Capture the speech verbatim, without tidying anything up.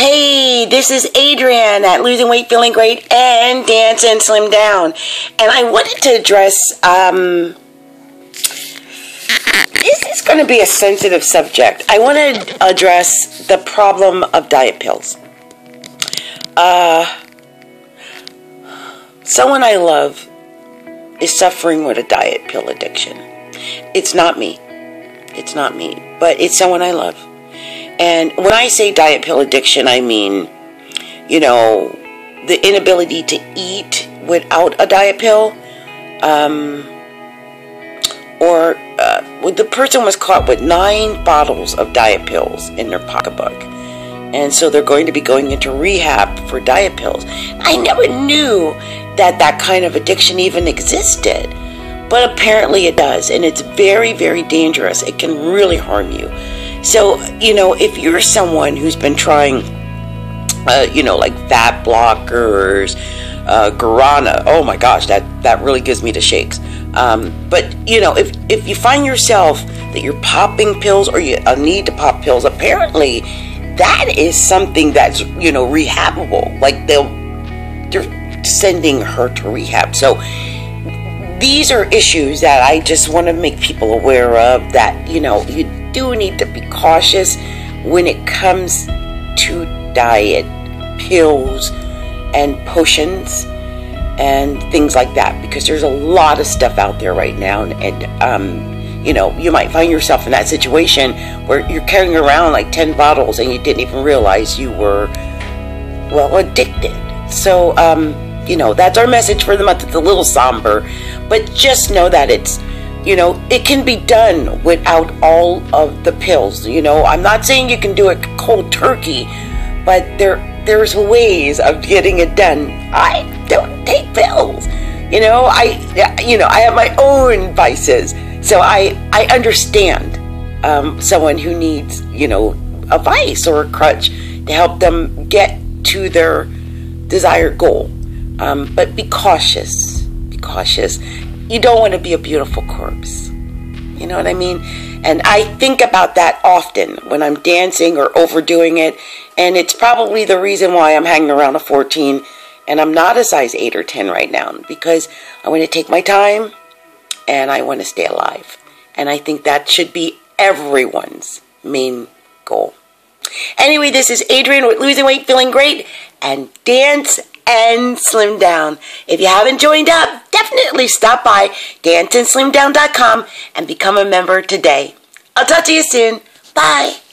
Hey, this is Adrienne at Losing Weight, Feeling Great, and Dance and Slim Down. And I wanted to address, um, this is going to be a sensitive subject. I want to address the problem of diet pills. Uh, someone I love is suffering with a diet pill addiction. It's not me. It's not me, but it's someone I love. And when I say diet pill addiction, I mean, you know, the inability to eat without a diet pill. Um, or uh, the person was caught with nine bottles of diet pills in their pocketbook. And so they're going to be going into rehab for diet pills. I never knew that that kind of addiction even existed. But apparently it does. And it's very, very dangerous. It can really harm you. So, you know, if you're someone who's been trying, uh, you know, like fat blockers, uh, guarana, oh my gosh, that, that really gives me the shakes. Um, but, you know, if, if you find yourself that you're popping pills or you uh, need to pop pills, apparently that is something that's, you know, rehabable. Like they'll, they're sending her to rehab. So these are issues that I just want to make people aware of, that, you know, you do need to be cautious when it comes to diet pills and potions and things like that, because there's a lot of stuff out there right now, and, and um, you know, you might find yourself in that situation where you're carrying around like ten bottles and you didn't even realize you were, well, addicted. So um, you know, that's our message for the month. It's a little somber, but just know that it's, you know, it can be done without all of the pills. You know, I'm not saying you can do it cold turkey, but there there's ways of getting it done. I don't take pills. You know, I you know, I have my own vices. So I I understand um, someone who needs, you know, a vice or a crutch to help them get to their desired goal. Um, but be cautious. Be cautious. You don't want to be a beautiful corpse. You know what I mean? And I think about that often when I'm dancing or overdoing it. And it's probably the reason why I'm hanging around a fourteen and I'm not a size eight or ten right now. Because I want to take my time and I want to stay alive. And I think that should be everyone's main goal. Anyway, this is Adrienne with Losing Weight, Feeling Great, and Dance and Slim Down. If you haven't joined up, definitely stop by dance and slim down dot com and become a member today. I'll talk to you soon. Bye.